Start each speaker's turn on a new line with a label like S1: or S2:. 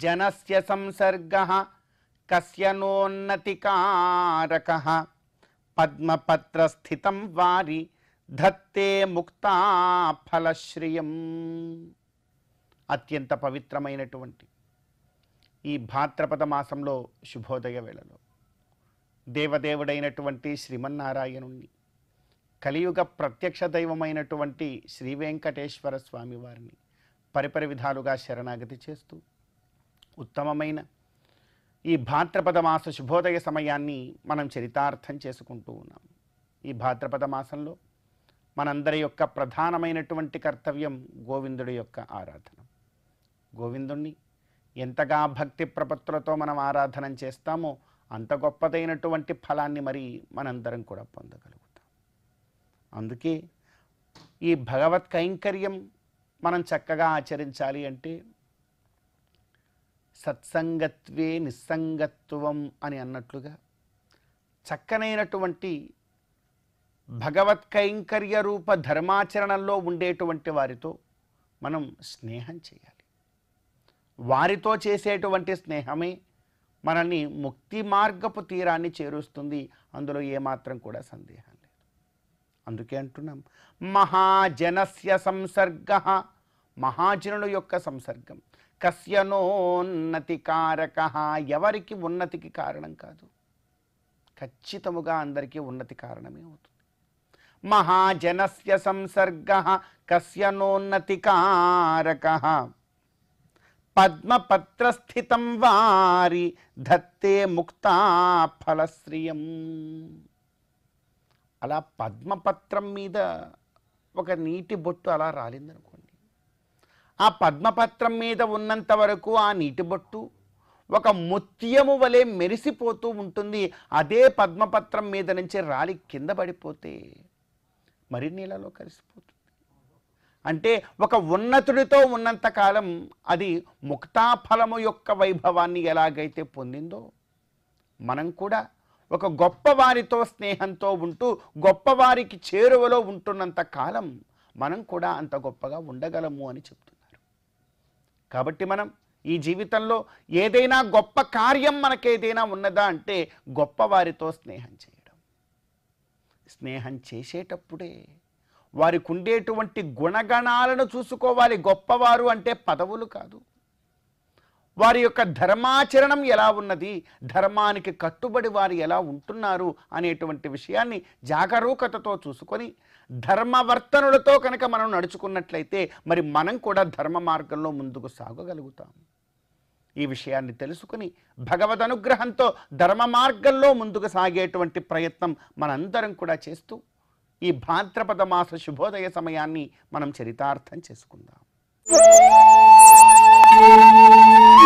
S1: మహాజనస్య సంసర్గః కస్య నోన్నతికారకః పద్మపత్రస్థితం వారి ధత్తే ముక్తా ఫలశ్రియం. అత్యంత పవిత్రమైనటువంటి ఈ భాద్రపద మాసంలో శుభోదయ వేళలో దేవదేవుడైనటువంటి శ్రీమన్నారాయణుణ్ణి, కలియుగ ప్రత్యక్ష దైవమైనటువంటి శ్రీ వెంకటేశ్వర స్వామి వారిని పరిపరి విధాలుగా శరణాగతి చేస్తూ ఉత్తమమైన ఈ భాద్రపద మాస శుభోదయ సమయాన్ని మనం చరితార్థం చేసుకుంటూ ఉన్నాం. ఈ భాద్రపద మాసంలో మనందరి యొక్క ప్రధానమైనటువంటి కర్తవ్యం గోవిందుడి యొక్క ఆరాధన. గోవిందుణ్ణి ఎంతగా భక్తి ప్రపత్తులతో మనం ఆరాధన చేస్తామో అంత గొప్పదైనటువంటి ఫలాన్ని మరి మనందరం కూడా పొందగలుగుతాం. అందుకే ఈ భగవత్ కైంకర్యం మనం చక్కగా ఆచరించాలి అంటే సత్సంగత్వే నిస్సంగత్వం అని అన్నట్లుగా చక్కనైనటువంటి భగవత్ కైంకర్య రూప ధర్మాచరణలో ఉండేటువంటి వారితో మనం స్నేహం చేయాలి. వారితో చేసేటువంటి స్నేహమే మనల్ని ముక్తి మార్గపు తీరాన్ని చేరుస్తుంది. అందులో ఏమాత్రం కూడా సందేహం లేదు. అందుకే అంటున్నాం మహాజనస్య సంసర్గః, మహాజనుల యొక్క సంసర్గం, కస్యనోన్నతికారకః, ఎవరికి ఉన్నతికి కారణం కాదు, ఖచ్చితముగా అందరికీ ఉన్నతి కారణమే అవుతుంది. మహాజనస్య సంసర్గః కస్యనోన్నతికారకః పద్మపత్రస్థితం వారి ధత్తే ముక్తా ఫలశ్రియం. అలా పద్మపత్రం మీద ఒక నీటి బొట్టు అలా రాలిందనుకోండి, ఆ పద్మపత్రం మీద ఉన్నంత వరకు ఆ నీటి బొట్టు ఒక ముత్యము వలె మెరిసిపోతూ ఉంటుంది. అదే పద్మపత్రం మీద నుంచి రాలి కింద పడిపోతే మరి నీళ్ళలో కలిసిపోతుంది. అంటే ఒక ఉన్నతుడితో ఉన్నంతకాలం అది ముక్తాఫలము యొక్క వైభవాన్ని ఎలాగైతే పొందిందో, మనం కూడా ఒక గొప్పవారితో స్నేహంతో ఉంటూ గొప్పవారికి చేరువలో ఉంటున్నంత కాలం మనం కూడా అంత గొప్పగా ఉండగలము అని చెప్తున్నారు. కాబట్టి మనం ఈ జీవితంలో ఏదైనా గొప్ప కార్యం మనకేదైనా ఉన్నదా అంటే గొప్పవారితో స్నేహం చేయడం. స్నేహం చేసేటప్పుడే వారికి ఉండేటువంటి గుణగణాలను చూసుకోవాలి. గొప్పవారు అంటే పదవులు కాదు, వారి యొక్క ధర్మాచరణం ఎలా ఉన్నది, ధర్మానికి కట్టుబడి వారు ఎలా ఉంటున్నారు అనేటువంటి విషయాన్ని జాగరూకతతో చూసుకొని ధర్మవర్తనులతో కనుక మనం నడుచుకున్నట్లయితే మరి మనం కూడా ధర్మ మార్గంలో ముందుకు సాగగలుగుతాం. ఈ విషయాన్ని తెలుసుకుని భగవద్ అనుగ్రహంతో ధర్మ మార్గంలో ముందుకు సాగేటువంటి ప్రయత్నం మనందరం కూడా చేస్తూ ఈ భాద్రపద మాస శుభోదయ సమయాన్ని మనం చరితార్థం చేసుకుందాం.